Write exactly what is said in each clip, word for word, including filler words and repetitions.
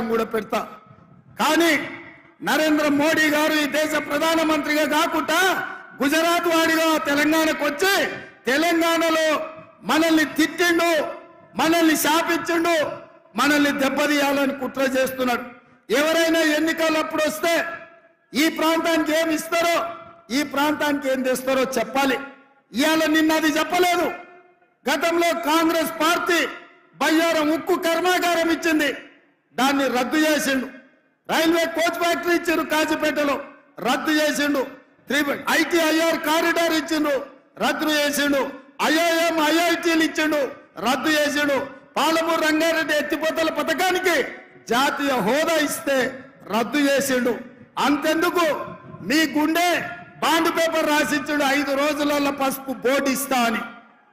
పరిష్కారం కూడా పెడతా. కానీ నరేంద్ర మోడీ గారు ఈ దేశ ప్రధానమంత్రిగా కాకుండా గుజరాత్ వాడిగా తెలంగాణకు వచ్చి తెలంగాణలో మనల్ని తిట్టిండు, మనల్ని శాపించిండు, మనల్ని దెబ్బతీయాలని కుట్ర చేస్తున్నాడు. ఎవరైనా ఎన్నికలప్పుడు వస్తే ఈ ప్రాంతానికి ఏమి ఇస్తారో, ఈ ప్రాంతానికి ఏం తెస్తారో చెప్పాలి. ఇవాళ నిన్న అది చెప్పలేదు. గతంలో కాంగ్రెస్ పార్టీ బయ్యారం ఉక్కు కర్మాగారం ఇచ్చింది, దాన్ని రద్దు చేసిండు. రైల్వే కోచ్ ఫ్యాక్టరీ ఇచ్చిండు కాజీపేటలో, రద్దు చేసిండు. ఐటీఐఆర్ కారిడార్ ఇచ్చిండు, రద్దు చేసిండు. ఐఐఎం ఐఐటీలు ఇచ్చిండు, రద్దు చేసిండు. పాలమూరు రంగారెడ్డి ఎత్తిపోతల పథకానికి జాతీయ హోదా ఇస్తే రద్దు చేసిండు. అంతెందుకు మీ గుండె బాండ్ పేపర్ రాసిచ్చాడు, ఐదు రోజులలో పసుపు బోర్డు ఇస్తా అని.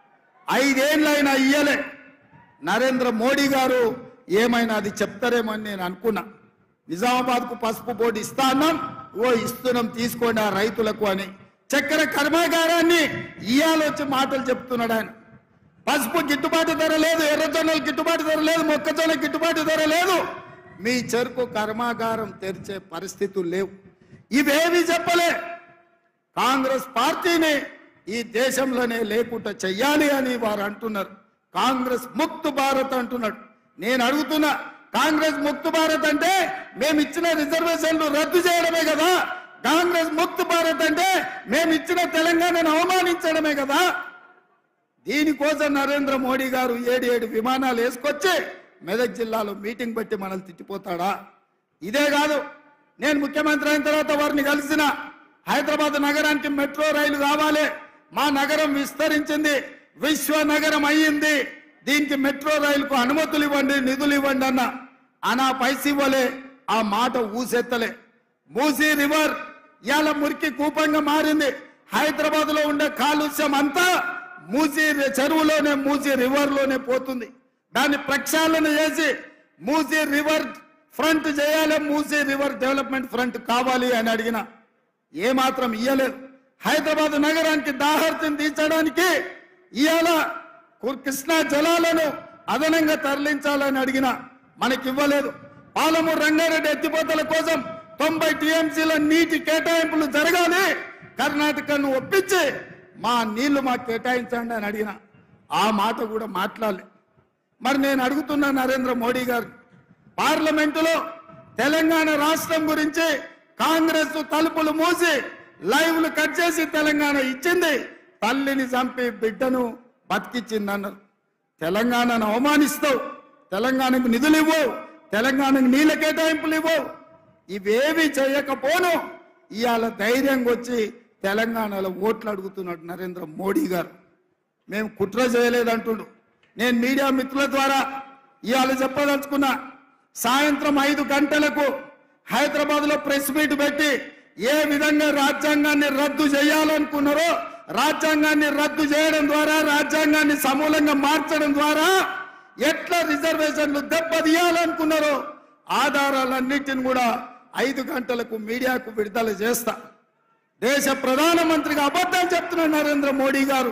ఐదేళ్ళైనా ఇయ్యలే. నరేంద్ర మోడీ గారు ఏమైనా అది చెప్తారేమో అని నేను అనుకున్నా. నిజామాబాద్కు పసుపు బోర్డు ఇస్తా అన్నాం, ఓ ఇస్తున్నాం తీసుకోండి ఆ రైతులకు అని. చక్కెర కర్మాగారాన్ని ఇయ్యాలొచ్చి మాటలు చెప్తున్నాడు ఆయన. పసుపు గిట్టుబాటు ధర లేదు, ఎర్రజొన్నలు గిట్టుబాటు ధర లేదు, మొక్కజొన్న గిట్టుబాటు ధర లేదు. మీ చెరుకు కర్మాగారం తెరిచే పరిస్థితులు లేవు. ఇవేవి చెప్పలే. కాంగ్రెస్ పార్టీని ఈ దేశంలోనే లేకుండా చెయ్యాలి అని వారు అంటున్నారు. కాంగ్రెస్ ముక్త్ భారత్ అంటున్నాడు. నేను అడుగుతున్నా, కాంగ్రెస్ ముక్త్ భారత్ అంటే మేము ఇచ్చిన రిజర్వేషన్లు రద్దు చేయడమే కదా? కాంగ్రెస్ ముక్త్ భారత్ అంటే మేము ఇచ్చిన తెలంగాణను అవమానించడమే కదా? దీనికోసం నరేంద్ర మోడీ గారు ఏడు ఏడు విమానాలు వేసుకొచ్చి మెదక్ జిల్లాలో మీటింగ్ పెట్టి మనల్ని తిట్టిపోతాడా? ఇదే కాదు, నేను ముఖ్యమంత్రి అయిన తర్వాత వారిని కలిసిన. హైదరాబాద్ నగరానికి మెట్రో రైలు కావాలి, మా నగరం విస్తరించింది, విశ్వ నగరం అయ్యింది, దీనికి మెట్రో రైలుకు అనుమతులు ఇవ్వండి, నిధులు ఇవ్వండి అన్న. అనా పైసి ఇవ్వలే, ఆ మాట ఊసెత్తలే. మూసీ రివర్ ఇవాళ మురికి కూపంగా మారింది. హైదరాబాద్ లో ఉండే కాలుష్యం అంతా మూసీ చెరువులోనే, మూసీ రివర్ లోనే పోతుంది. దాన్ని ప్రక్షాళన చేసి మూసీ రివర్ ఫ్రంట్ చేయాలి, మూసీ రివర్ డెవలప్మెంట్ ఫ్రంట్ కావాలి అని అడిగిన. ఏమాత్రం ఇయ్యలేదు. హైదరాబాద్ నగరానికి దాహర్తిని తీర్చడానికి ఇవాళ కృష్ణా జలాలను అదనంగా తరలించాలని అడిగిన, మనకి ఇవ్వలేదు. పాలమూరు రంగారెడ్డి ఎత్తిపోతల కోసం తొంభై టీఎంసీల నీటి కేటాయింపులు జరగాలి, కర్ణాటకను ఒప్పించి మా నీళ్లు మాకు కేటాయించండి అని అడిగిన. ఆ మాట కూడా మాట్లాడలే. మరి నేను అడుగుతున్నా నరేంద్ర మోడీ గారు, పార్లమెంటులో తెలంగాణ రాష్ట్రం గురించి కాంగ్రెస్ తలుపులు మూసి లైవ్లు కట్ చేసి తెలంగాణ ఇచ్చింది, తల్లిని చంపి బిడ్డను బతికిచ్చింది అన్నారు. తెలంగాణను అవమానిస్తావు, తెలంగాణకు నిధులు ఇవ్వవు, తెలంగాణకు నీళ్ళ కేటాయింపులు ఇవ్వవు. ఇవేవి చేయకపోను ఇవాళ ధైర్యంగా వచ్చి తెలంగాణలో ఓట్లు అడుగుతున్నాడు నరేంద్ర మోడీ గారు. మేము కుట్ర చేయలేదంటుండు. నేను మీడియా మిత్రుల ద్వారా ఇవాళ చెప్పదలుచుకున్నా, సాయంత్రం ఐదు గంటలకు హైదరాబాద్ లో ప్రెస్ మీట్ పెట్టి ఏ విధంగా రాజ్యాంగాన్ని రద్దు చేయాలనుకున్నారో, రాజ్యాంగాన్ని రద్దు చేయడం ద్వారా, రాజ్యాంగాన్ని సమూలంగా మార్చడం ద్వారా ఎట్లా రిజర్వేషన్లు దెబ్బతీయాలనుకున్నారో ఆధారాలన్నిటిని కూడా ఐదు గంటలకు మీడియాకు విడుదల చేస్తా. దేశ ప్రధానమంత్రిగా అబద్ధాలు చెప్తున్నారు నరేంద్ర మోడీ గారు.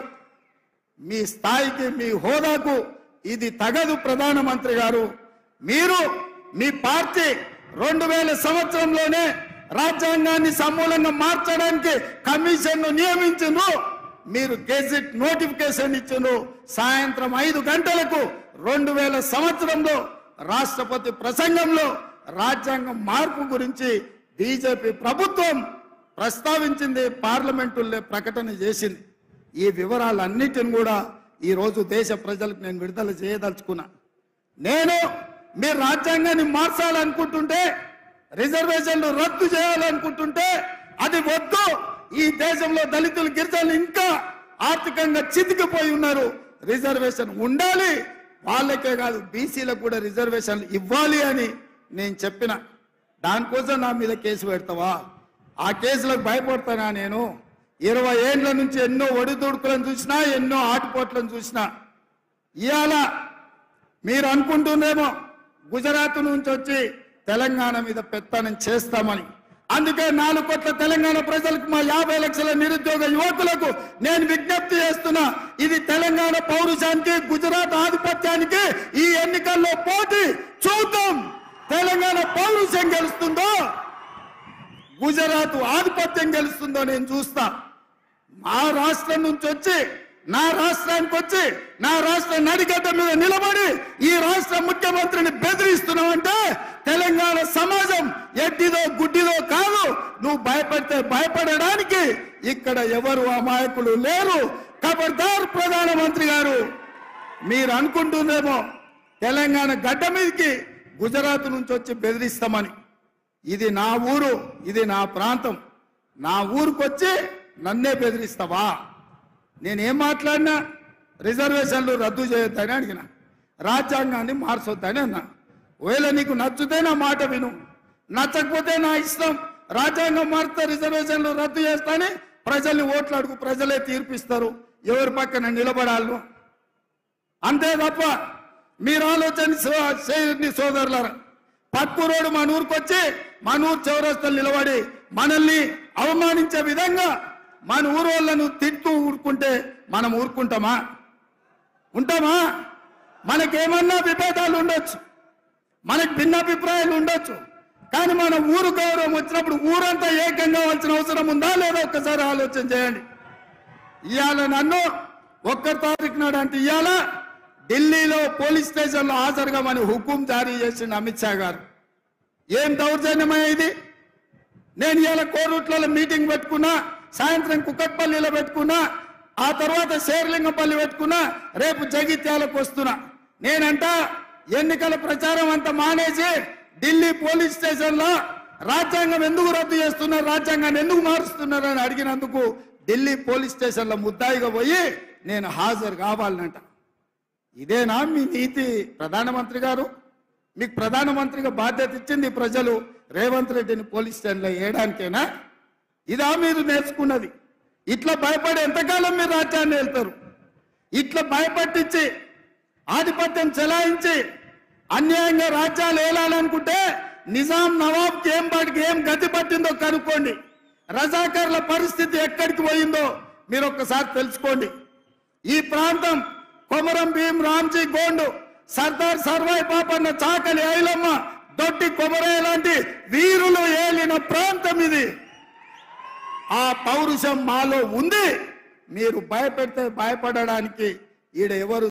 మీ స్థాయికి, మీ హోదాకు ఇది తగదు. ప్రధానమంత్రి గారు, మీరు మీ పార్టీ రెండు వేల సంవత్సరంలోనే రాజ్యాంగాన్ని సమూలంగా మార్చడానికి కమిషన్ ను నియమించిండ్రు, మీరు గెజిట్ నోటిఫికేషన్ ఇచ్చిండ్రు. సాయంత్రం ఐదు గంటలకు రెండు వేల సంవత్సరంలో రాష్ట్రపతి ప్రసంగంలో రాజ్యాంగం మార్పు గురించి బీజేపీ ప్రభుత్వం ప్రస్తావించింది, పార్లమెంటులో ప్రకటన చేసింది. ఈ వివరాలన్నిటిని కూడా ఈ రోజు దేశ ప్రజలకు నేను విడుదల చేయదలుచుకున్నా. నేను మీరు రాజ్యాంగాన్ని మార్చాలనుకుంటుంటే, రిజర్వేషన్లు రద్దు చేయాలనుకుంటుంటే అది వద్దు. ఈ దేశంలో దళితులు, గిరిజనులు ఇంకా ఆర్థికంగా చితికిపోయి ఉన్నారు. రిజర్వేషన్ ఉండాలి, వాళ్ళకే కాదు బీసీలకు కూడా రిజర్వేషన్లు ఇవ్వాలి అని నేను చెప్పిన. దానికోసం నా మీద కేసు పెడతావా? ఆ కేసులకు భయపడతానా? నేను ఇరవై ఏళ్ల నుంచి ఎన్నో ఒడిదుడుకులను చూసినా, ఎన్నో ఆటుపోట్లను చూసినా. ఇవాళ మీరు అనుకుంటుందేమో గుజరాత్ నుంచి వచ్చి తెలంగాణ మీద పెత్తనం చేస్తామని. అందుకే నాలుగు కోట్ల తెలంగాణ ప్రజలకు, మా యాభై లక్షల నిరుద్యోగ యువకులకు నేను విజ్ఞప్తి చేస్తున్నా, ఇది తెలంగాణ పౌరుషానికి, గుజరాత్ ఆధిపత్యానికి ఈ ఎన్నికల్లో పోటీ చూద్దాం. తెలంగాణ పౌరుషం గెలుస్తుందో గుజరాత్ ఆధిపత్యం గెలుస్తుందో నేను చూస్తా. మా రాష్ట్రం నుంచి వచ్చి నా రాష్ట్రానికి వచ్చి నా రాష్ట్ర నడిగడ్డ మీద నిలబడి ఈ రాష్ట్ర ముఖ్యమంత్రిని బెదిరిస్తున్నావంటే తెలంగాణ సమాజం ఎట్టిదో గుడ్డిదో కాదు. నువ్వు భయపడితే భయపడడానికి ఇక్కడ ఎవరు అమాయకులు లేరు. ఖబర్దార్ ప్రధానమంత్రి గారు, మీరు అనుకుంటుందేమో తెలంగాణ గడ్డ మీదకి గుజరాత్ నుంచి వచ్చి బెదిరిస్తామని. ఇది నా ఊరు, ఇది నా ప్రాంతం. నా ఊరికి వచ్చి నన్నే బెదిరిస్తావా? నేనేం మాట్లాడినా రిజర్వేషన్లు రద్దు చేయొద్దని అడిగిన, రాజ్యాంగాన్ని మార్చొద్దని అన్నా. ఒకవేళ నీకు నచ్చితే నా మాట విను, నచ్చకపోతే నా ఇష్టం. రాజ్యాంగం మారితే రిజర్వేషన్లు రద్దు చేస్తానే ప్రజల్ని ఓట్లు అడుగు, ప్రజలే తీర్పిస్తారు ఎవరి పక్కన నిలబడాలను. అంతే తప్ప మీరు ఆలోచన చేయండి సోదరులారా. పక్కూరోడు మన ఊరికి వచ్చి మన ఊరు చౌరస్తలు నిలబడి మనల్ని అవమానించే విధంగా మన ఊరు వాళ్ళను తిట్టు ఊరుకుంటే మనం ఊరుకుంటామా? ఉంటామా? మనకేమన్నా విభేదాలు ఉండొచ్చు, మనకు భిన్నాభిప్రాయాలు ఉండొచ్చు, కానీ మన ఊరు గౌరవం వచ్చినప్పుడు ఊరంతా ఏకం కావాల్సిన అవసరం ఉందా లేదా ఒక్కసారి ఆలోచన చేయండి. ఇవాళ నన్ను ఒక్క తారీఖు నాడు అంటే ఇవాళ ఢిల్లీలో పోలీస్ స్టేషన్లో హాజరుగామని హుకుం జారీ చేసిండు అమిత్ షా గారు. ఏం దౌర్జన్యమయ్య ఇది? నేను ఇవాళ కోరుట్లలో మీటింగ్ పెట్టుకున్నా, సాయంత్రం కుక్కట్పల్లిలో పెట్టుకున్నా, ఆ తర్వాత శేర్లింగంపల్లి పెట్టుకున్నా, రేపు జగిత్యాలకు వస్తున్నా. నేనంట ఎన్నికల ప్రచారం అంతా మానేసి ఢిల్లీ పోలీస్ స్టేషన్లో రాజ్యాంగం ఎందుకు రద్దు చేస్తున్నారు, రాజ్యాంగాన్ని ఎందుకు మారుస్తున్నారు అని అడిగినందుకు ఢిల్లీ పోలీస్ స్టేషన్లో ముద్దాయిగా పోయి నేను హాజరు కావాలనంట. ఇదేనా మీ నీతి ప్రధానమంత్రి గారు? మీకు ప్రధానమంత్రిగా బాధ్యత ఇచ్చింది ప్రజలు రేవంత్ రెడ్డిని పోలీస్ స్టేషన్లో వేయడానికేనా? ఇదా మీరు నేర్చుకున్నది? ఇట్లా భయపడి ఎంతకాలం మీరు రాజ్యాన్ని వెళ్తారు? ఇట్లా భయపట్టించి ఆధిపత్యం చెలాయించి అన్యాయంగా రాజ్యాలు ఏలాలనుకుంటే నిజాం నవాబ్కి ఏం పాటికి ఏం గతి పట్టిందో కనుక్కోండి. రజాకర్ల పరిస్థితి ఎక్కడికి పోయిందో మీరు ఒక్కసారి తెలుసుకోండి. ఈ ప్రాంతం కొమరం భీం రామ్జీ గోండు, సర్దార్ సర్వాయి పాపన్న, చాకలి ఐలమ్మ, దొడ్డి కొమరయ్య లాంటి వీరులు ఏలిన ప్రాంతం ఇది. ఆ పౌరుషం మాలో ఉంది. మీరు భయపెడితే భయపడడానికి ఈడ ఎవరు